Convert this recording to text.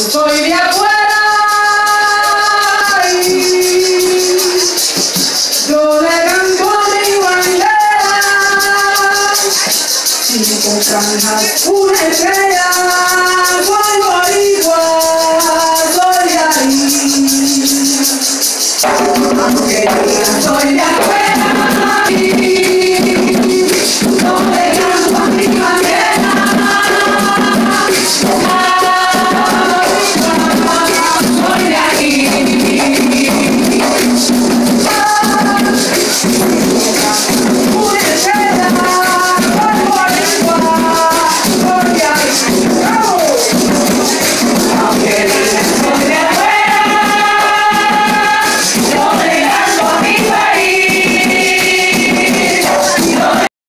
Soy de afuera y yo le canto a mi bandera. Cinco franjas, una estrella, soy boricua, soy de ahí. Aunque digan soy de aquí.